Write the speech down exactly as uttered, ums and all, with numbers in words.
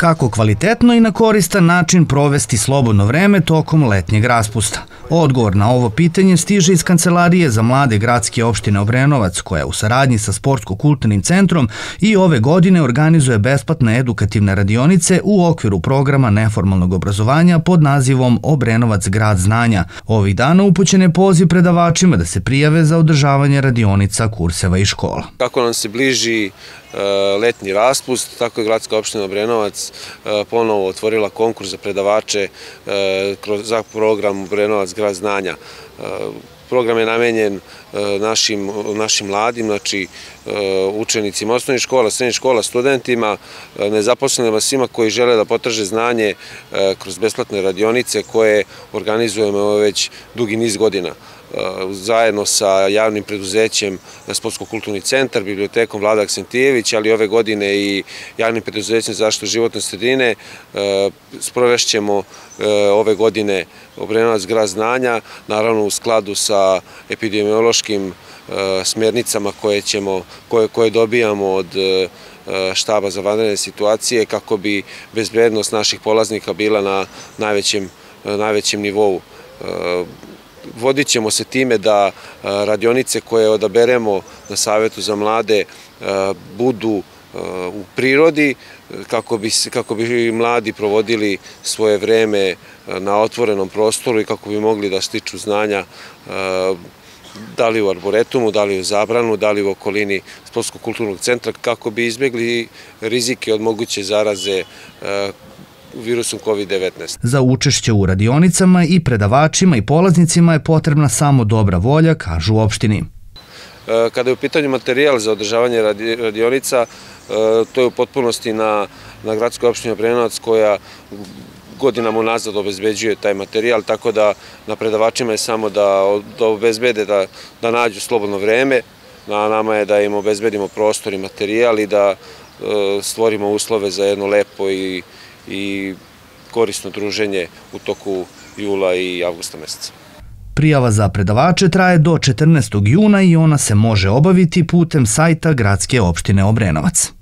Kako kvalitetno i na koristan način provesti slobodno vreme tokom letnjeg raspusta? Odgovor na ovo pitanje stiže iz Kancelarije za mlade gradske opštine Obrenovac, koja u saradnji sa Sportsko-kulturnim centrom i ove godine organizuje besplatne edukativne radionice u okviru programa neformalnog obrazovanja pod nazivom Obrenovac grad znanja. Ovih dana upućen je poziv predavačima da se prijave za održavanje radionica, kurseva i škola. Kako nam se bliži letnji raspust, tako je gradska opština Obrenovac ponovo otvorila konkurs za predavače za program Obrenovac grad znanja. Program je namenjen našim, našim mladim, znači učenicima osnovnih škola, srednjih škola, studentima, nezaposlenima, svima koji žele da potraže znanje kroz besplatne radionice koje organizujemo već dugi niz godina. Zajedno sa javnim preduzećem Sportsko-kulturni centar, bibliotekom Vlada Aksentijević, ali ove godine i javnim preduzećem za zaštitu životne sredine, sprovešćemo ove godine Obrenovac grad znanja, naravno u skladu sa epidemiološkim smernicama koje ćemo, koje, koje dobijamo od štaba za vanredne situacije kako bi bezbednost naših polaznika bila na najvećem, najvećem nivou. Vodit ćemo se time da radionice koje odaberemo na Savetu za mlade budu u prirodi, kako bi, kako bi mladi provodili svoje vreme na otvorenom prostoru i kako bi mogli da stiču znanja da li u arboretumu, da li u Zabranu, da li u okolini Sportsko-kulturnog centra, kako bi izbjegli rizike od moguće zaraze virusom kovid devetnaest. Za učešće u radionicama i predavačima i polaznicima je potrebna samo dobra volja, kažu u opštini. Kada je u pitanju materijal za održavanje radionica, to je u potpunosti na, na gradskoj opštini Obrenovac koja godinama unazad obezbeđuje taj materijal, tako da na predavačima je samo da, da obezbede, da, da nađu slobodno vreme, na nama je da im obezbedimo prostor i materijal i da e, stvorimo uslove za jedno lepo i i korisno druženje u toku jula i avgusta meseca. Prijava za predavače traje do četrnaestog juna i ona se može obaviti putem sajta Gradske opštine Obrenovac.